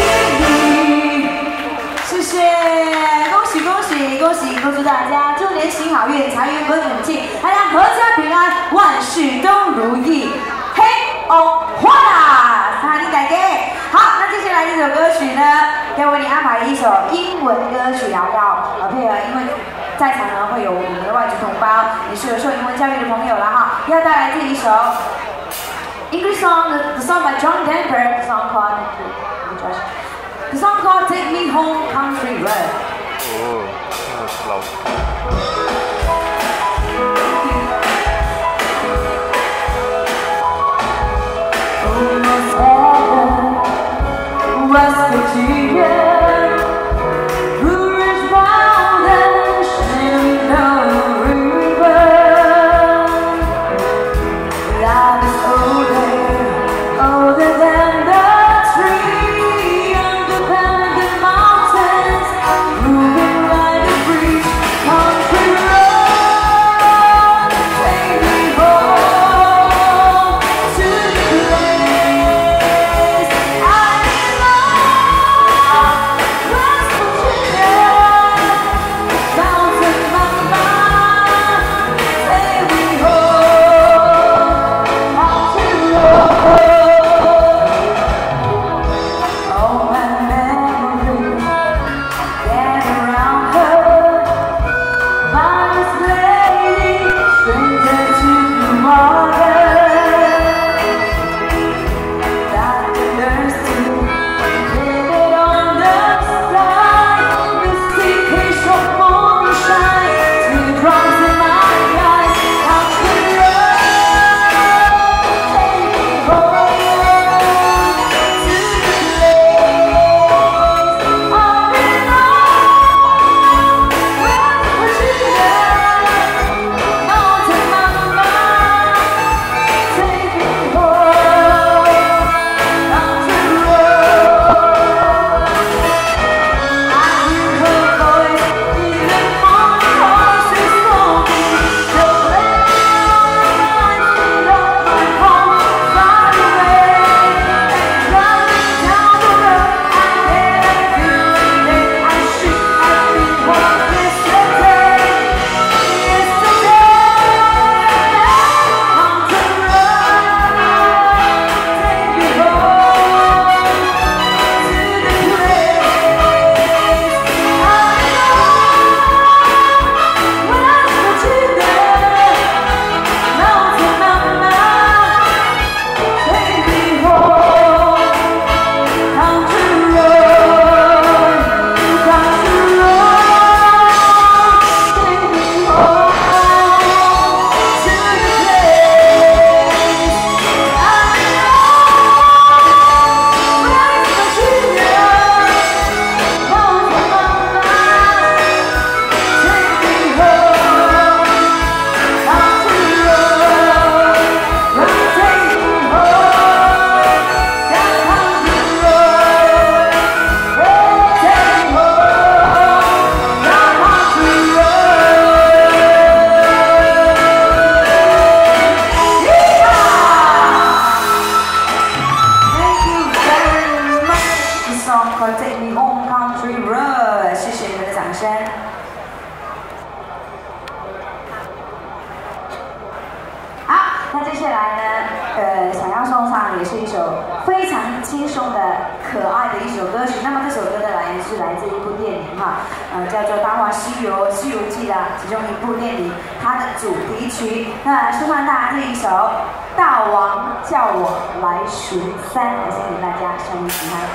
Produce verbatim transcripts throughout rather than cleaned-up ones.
谢谢，恭喜恭喜恭喜！恭祝大家猪年行好运，财源滚滚进，大家阖家平安，万事都如意，嘿哦哗啦！哈尼改给。好，那接下来这首歌曲呢，要为你安排一首英文歌曲，然后要呃配合，因为在场呢会有我们的外籍同胞，也是有受英文教育的朋友了哈，要带来这一首 English song, the, the song by John Denver, the song called the song called Take Me Home, Country Road. Oh, that's loud. West Virginia, Blue Ridge Mountains, Shenandoah River. Life is older, older than the tree, independent mountains, moving like a breeze, country road. Take me home to the place I West Virginia, mountain mama, take me home, country road. All my memories gather around her, modest lady, stranger to the water. Doctor, nurse, too. Living on the side, misty haze of moonshine, teardrops in my eyes. Country road, take me home to the place I belong. West Virginia, mountain mama, take me home, country road. I hear her voice in the morning, horses longing. The place reminds me of my home, far away. And driving down the road, I get a feeling that I should have been home yesterday. Yesterday, mountain road, take me home to the place I belong. West Virginia, mountain mama, take me home, country road, country road, take me home to the place I belong. West Virginia, mountain mama, take me home, country road, take me home, country road, take me home, country road. Thank you very much. The song called Take Me Home, Country Road. 谢谢你们的掌声。好，那接下来呢，呃，想要送上也是一首非常轻松的、可爱的一首歌曲。那么这首歌的来源是来自一部电影哈，呃，叫做《大话西游》《西游记》的其中一部电影，它的主题曲。那送上大家这一首《大王叫我来巡山》，来献给大家，希望你喜欢。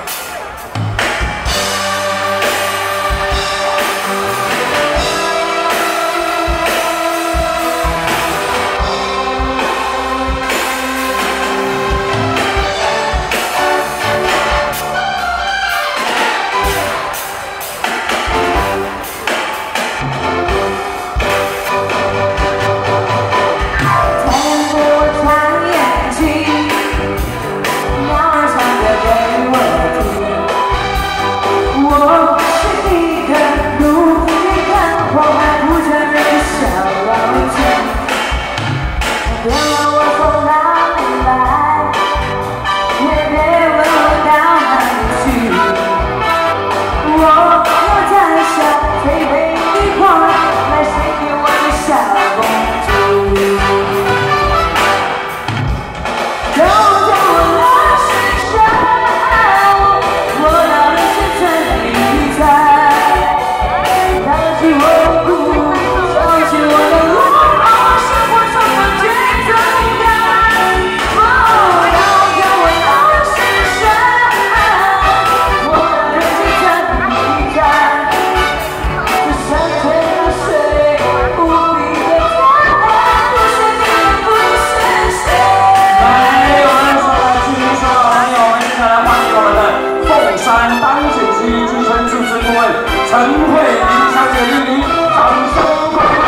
太阳多长眼睛，鸟儿唱歌给我听。 我，我在想最美的花，来献给我的小公主。都在我的身上，我要的是真理在，带起我骨，烧起我的路，生活中的最勇敢。哦，都在我的身上，我要的是真理在，这山川的水，无比的赞，不是你，不是谁。 来，我们所有居民、所有朋友们，接下来欢迎我们的凤山当选区基层组织顾问陈慧玲小姐莅临，掌声欢迎！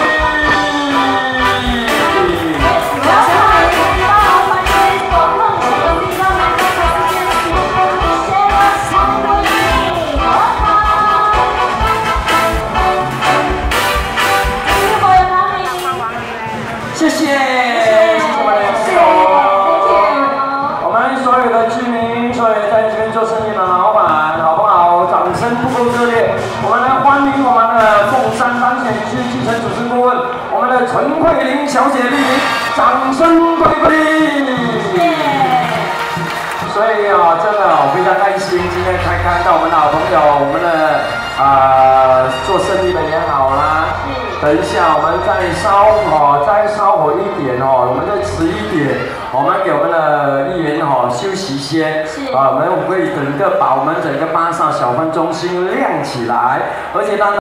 我要欢迎到欢迎我梦想的地方来到这边的主播李谢我陈慧玲，我好。谢谢我的哪里？ 谢谢，谢谢我们的朋友。我们所有的居民，所有在这边做生意的老板，好不好？掌声不够热烈，我们来欢迎我们的凤山当选区基层组织顾问，我们的陈慧玲小姐莅临，掌声鼓励！所以啊，真的我非常开心，今天才看到我们的好朋友，我们的啊、呃、做生意的也好啦。等一下，我们再烧火，再烧火一点哦，我们再迟一点，我们给我们的议员哈休息先。 是啊，我们会整个把我们整个巴萨小分中心亮起来，而且当然。